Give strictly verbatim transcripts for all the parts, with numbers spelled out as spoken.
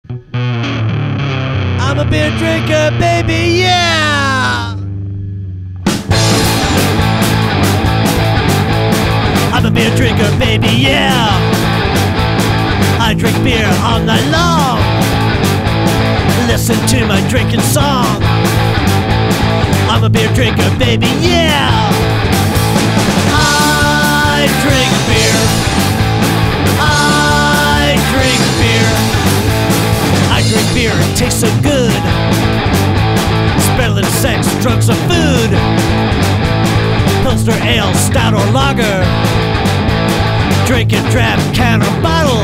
I'm a beer drinker, baby, yeah! I'm a beer drinker, baby, yeah! I drink beer all night long. Listen to my drinking song. I'm a beer drinker, baby, yeah! I drink beer. I drink beer. I drink beer, it tastes so good. It's better than sex, drugs, or food. Pilsner ale, stout, or lager. Drink it, draft, can, or bottle.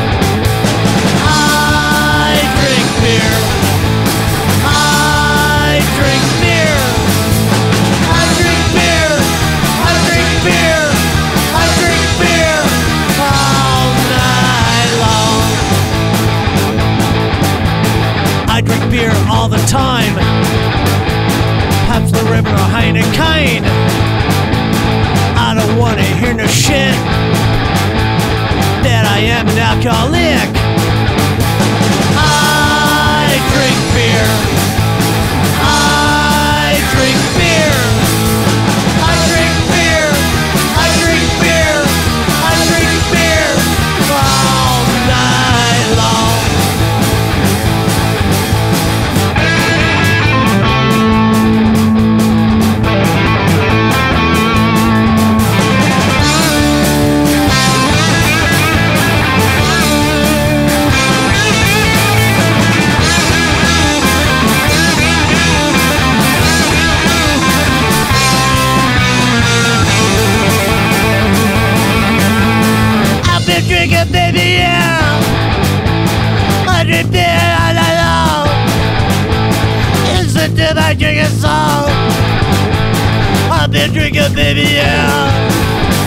I drink beer. I drink beer. I drink beer. I drink beer. I drink beer all night long. I drink beer all the time. Perhaps the river or Heineken. I don't wanna hear no shit that I am an alcoholic. I drink beer. I drink beer. I drink beer. I drink beer. I drink beer all night long. Drink it, baby, yeah. I drink beer all night long. Listen to my drinking song. I've been drinking, baby, yeah.